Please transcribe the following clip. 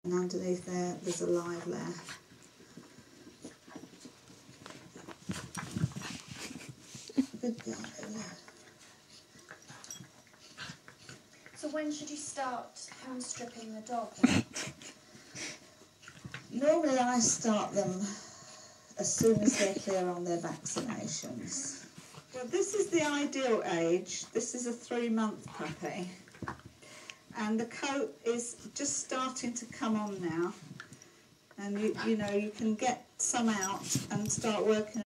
And underneath there, there's a live layer. Good girl, Lulu. So when should you start hand stripping the dog? Normally I start them as soon as they're clear on their vaccinations. Well, this is the ideal age. This is a 3-month puppy. And the coat is just starting to come on now. And you know, you can get some out and start working